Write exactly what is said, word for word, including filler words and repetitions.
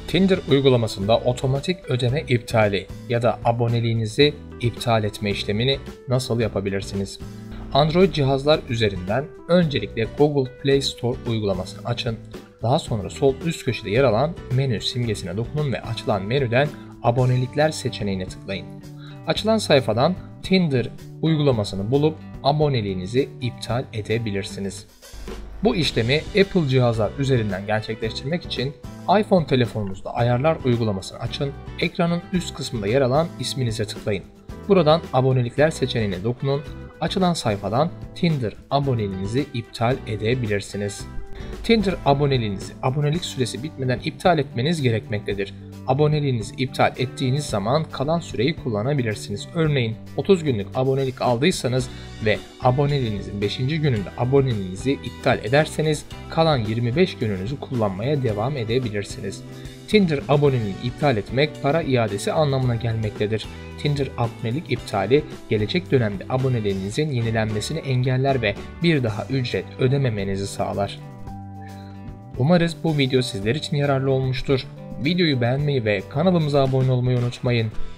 Tinder uygulamasında otomatik ödeme iptali ya da aboneliğinizi iptal etme işlemini nasıl yapabilirsiniz? Android cihazlar üzerinden öncelikle Google Play Store uygulamasını açın. Daha sonra sol üst köşede yer alan menü simgesine dokunun ve açılan menüden abonelikler seçeneğine tıklayın. Açılan sayfadan Tinder uygulamasını bulup aboneliğinizi iptal edebilirsiniz. Bu işlemi Apple cihazlar üzerinden gerçekleştirmek için iPhone telefonunuzda ayarlar uygulamasını açın, ekranın üst kısmında yer alan isminize tıklayın. Buradan abonelikler seçeneğine dokunun, açılan sayfadan Tinder aboneliğinizi iptal edebilirsiniz. Tinder aboneliğinizi abonelik süresi bitmeden iptal etmeniz gerekmektedir. Aboneliğinizi iptal ettiğiniz zaman kalan süreyi kullanabilirsiniz. Örneğin otuz günlük abonelik aldıysanız ve aboneliğinizin beşinci gününde aboneliğinizi iptal ederseniz kalan yirmi beş gününüzü kullanmaya devam edebilirsiniz. Tinder aboneliğini iptal etmek para iadesi anlamına gelmektedir. Tinder abonelik iptali gelecek dönemde aboneliğinizin yenilenmesini engeller ve bir daha ücret ödememenizi sağlar. Umarız bu video sizler için yararlı olmuştur. Videoyu beğenmeyi ve kanalımıza abone olmayı unutmayın.